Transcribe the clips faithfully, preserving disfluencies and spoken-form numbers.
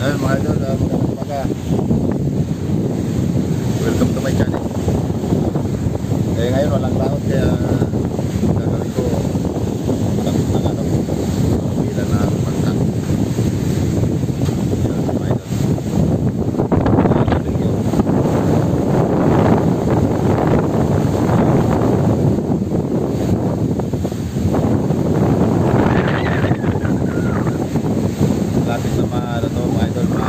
Ayun mga idol, uh, magandang umaga. Welcome to my channel. Eh ngayon walang laot kaya gagawin ko tapos ng ano bila na pagka. Ayun mga idol. Lapit na mga ano to mga idol, mga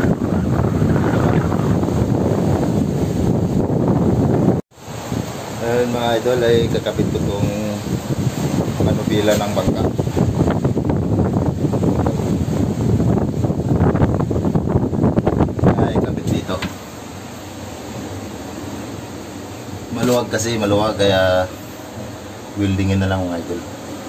ayun mga idol ay kakapit ko itong manubila ng bangka. Ay kapit dito. Maluwag kasi, maluwag kaya weldingin na lang mga idol.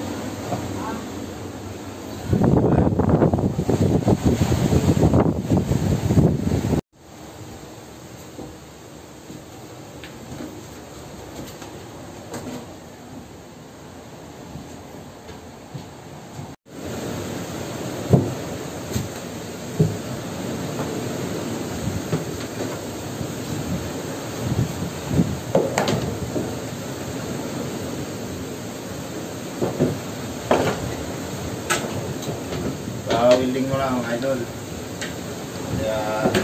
Uh, welding mo lang idol. Kaya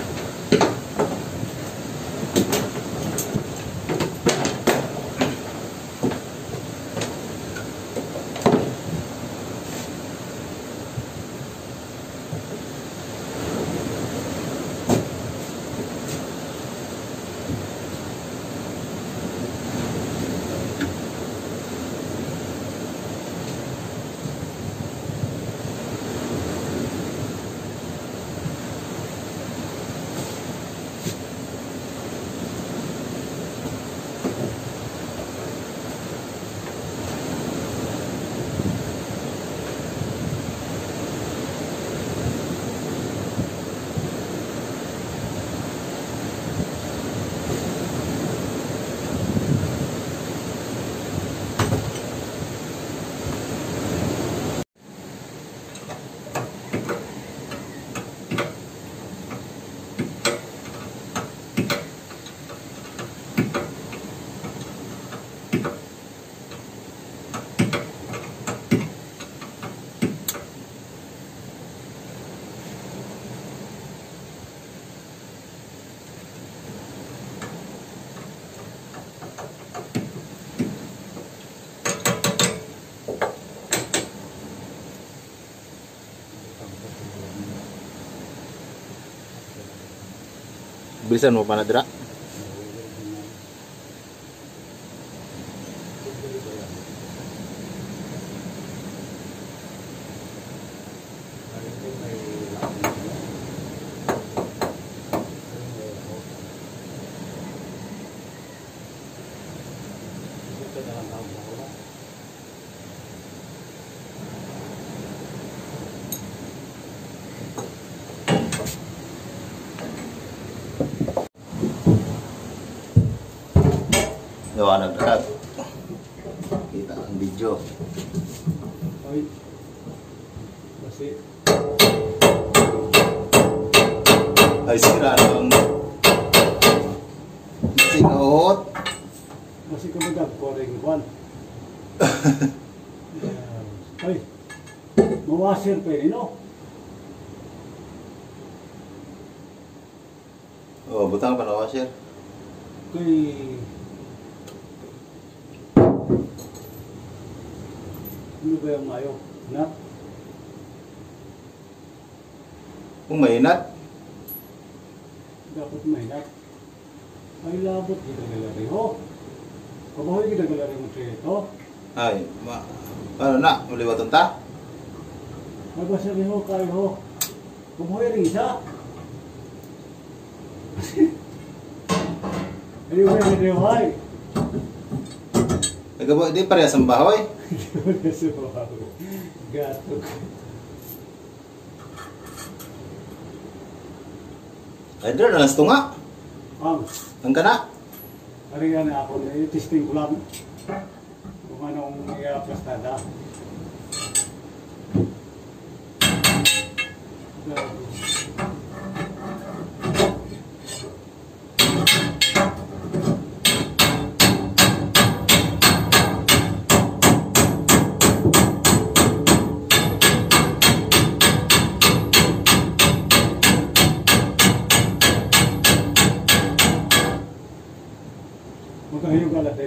bilisan mo pa na dira. Liwanag lahat. Kita ang video. Ay. Kasi ay sira ang singot. kasi kumadag ko rin one. Ay. Mawasir pa rin, no? Oh, butang pa na washer. Kay ano ba yung ayaw? Nut? Kung may nut, Dapat may nut. Ay labot kita galari ho. Kabahoy kita galari mo siya ito. ay, ma, ano na, uliwatan ta? Ay ba sabi ho kayo ho. Kabahoy rin isa. Ay ba yung rewahay? Nagabo, di parehas ang bahoy. Gato. Ay, dito na lang tunga. Ang, Ang kana. ari nga na ako, i-testing ko lang kung anong i-aplastada.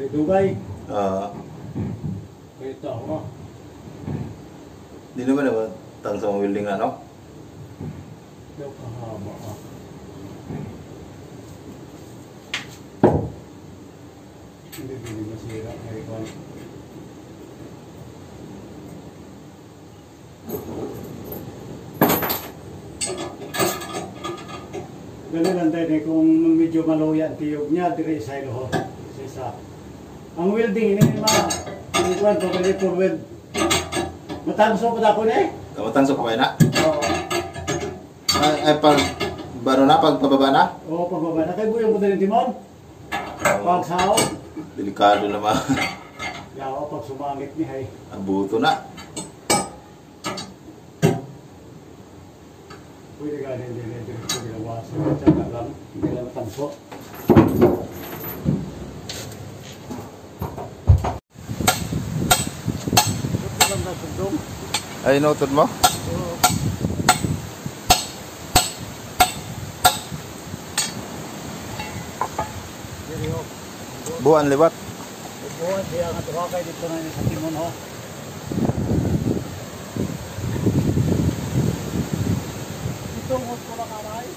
Dugay. Ah, Kaya tao ah. di naman naman tang sa mga welding na, no? Kaya kahaba ah. Hindi hindi masira. Kaya ko. Ganun lang tayo eh, kung medyo maluya ang tiyog niya, dire sa ilo ho. Isa. Ang welding, ini ma, ang kwan, pabili for weld. Matanso pa ako na eh. Kamatang sa kumain na? Oo. Ay, ay pag baro na, pag pababa na? Oo, pagbaba na. Kaya buyong ko din timon. Pag sao. Delikado naman. Yaw, pag sumangit ni hay. Ang buto na. Pwede ka din din din ko ginawa sa tsaka lang. Hindi lang tanso. Ito lang na sundong. Ay, noted mo? Oo. Diri ho. Buwan liwat. Buwan siya nga tuwa kay dito na ni sa timon ho. Ito mo ko lang aray.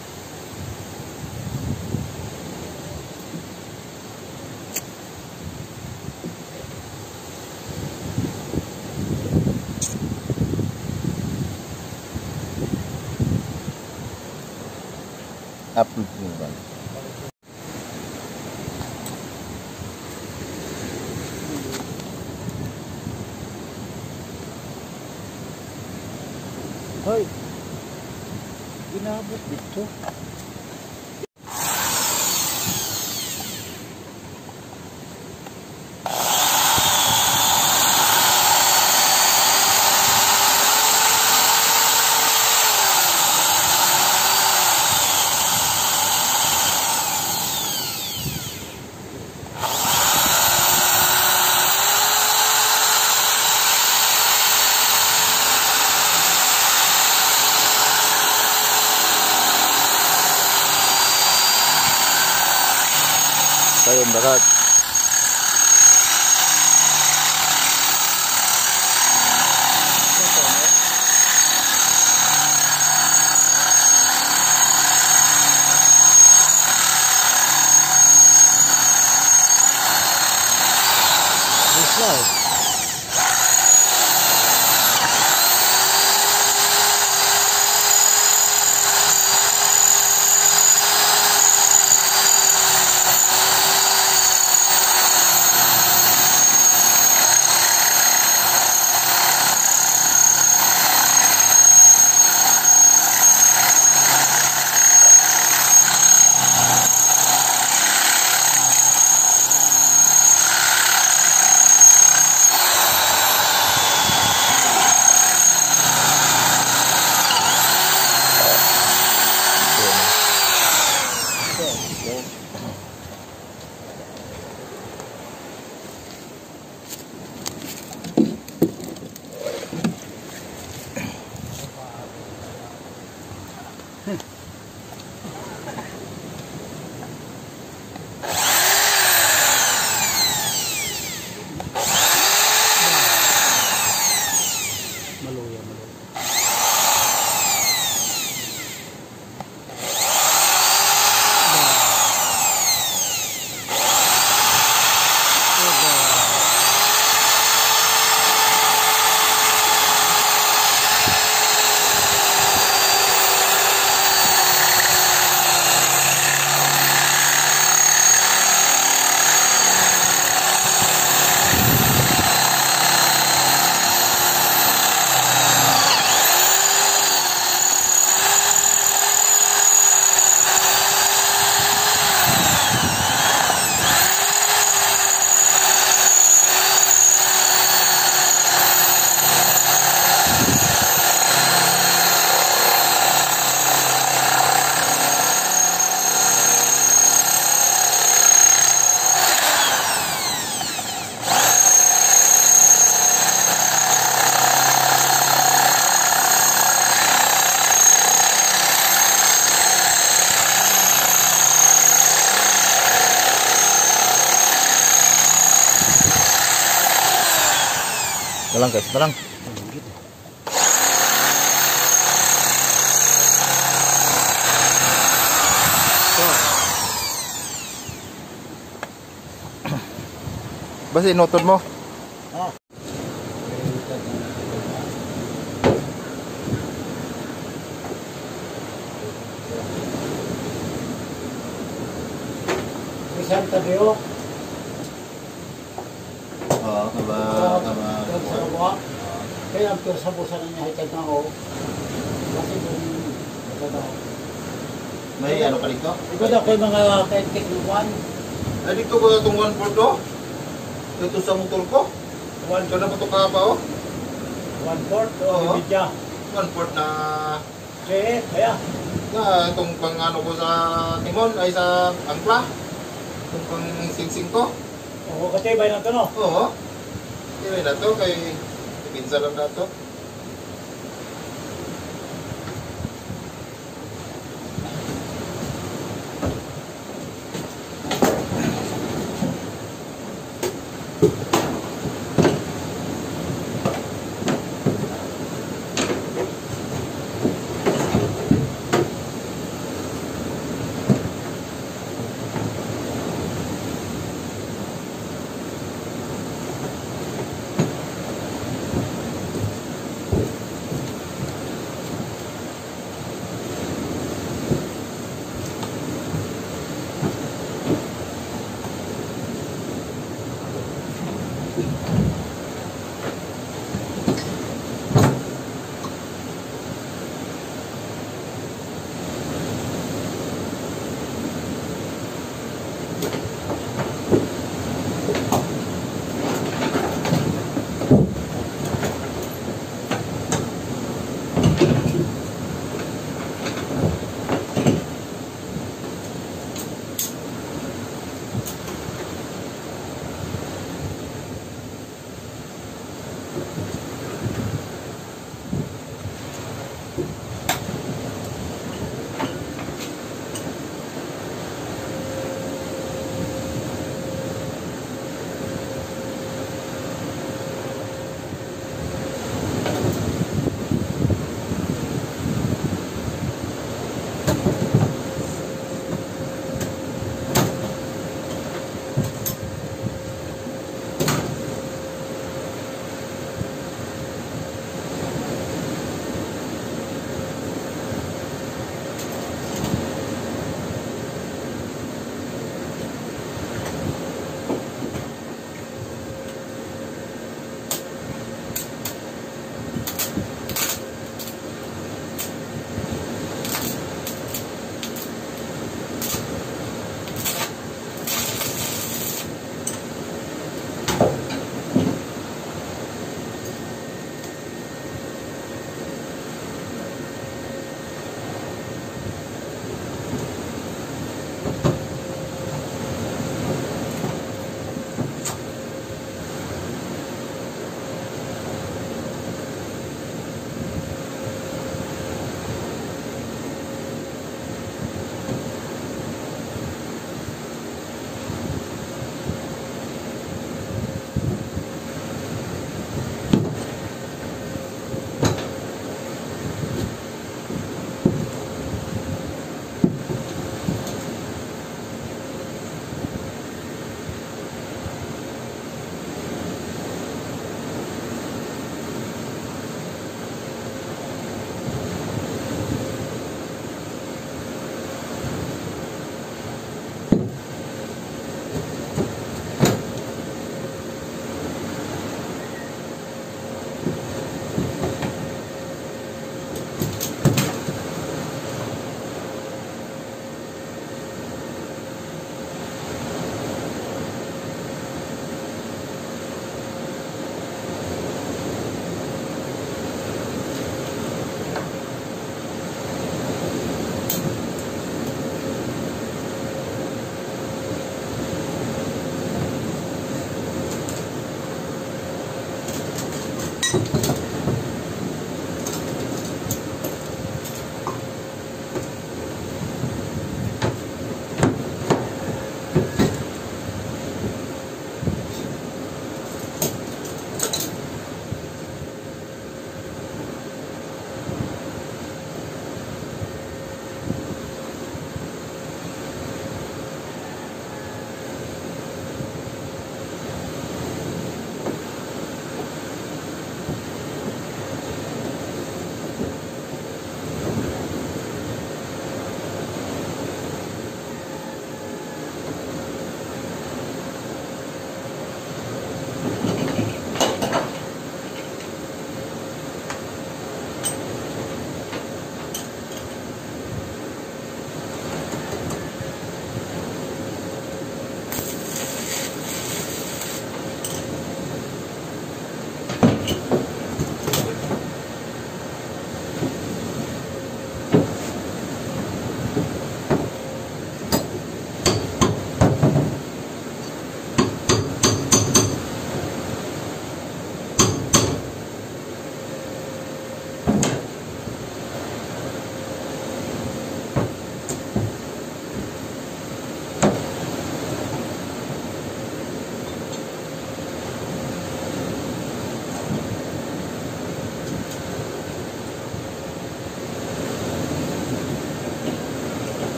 Up. Hoy. Ginabot dito. Sayang darat. Maluya, maluya. Na lang guys, na lang. Basta inutod mo. Ah. Isang tabiyo. Oo, kaba, kaba. Sa kabuha. Kaya ang pirsa-busa na niya hitag na ako. Kasi kung matataw. May ano ka dito? Ikaw daw ko yung mga kaintik ng one. Ay, dito ko itong one port do. Ito sa motor ko. One, Ito na pa ito kahaba oh. one fourth o Oo. ibidya. One port na Sige, kaya. na itong pang ano ko sa timon ay sa angkla. Itong pang singsing ko. O katibay na ito no. Oo. Hindi na to kay pinsa lang na to.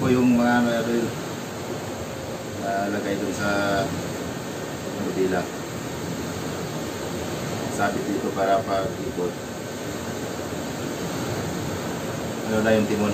yung mga ano yun, nalagay dun sa nabila. Sabit dito para pag-ikot. Ano na yung timon.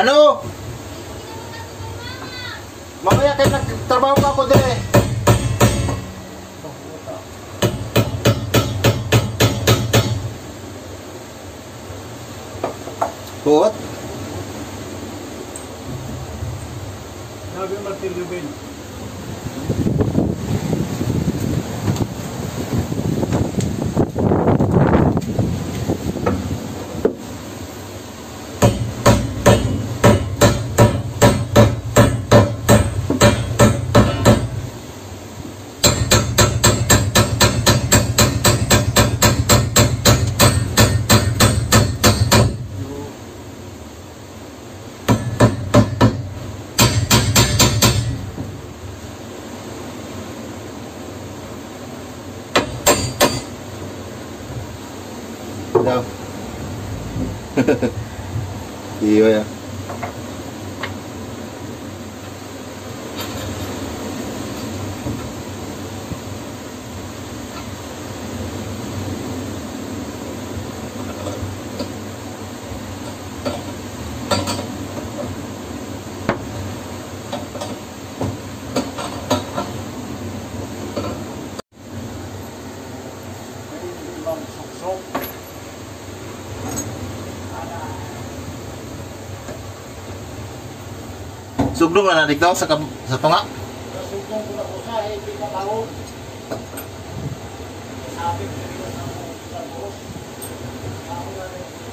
Ano? Mamaya kayo nagtrabaho pa ako din eh. Buot? Sabi Martilyo Ben. Daw. Iyo ya. Sugdong na dito sa kam sa tunga. Sugdong ko na ko sa eh, di ka tao. Sabi ko sa sa boss. Ako na rin.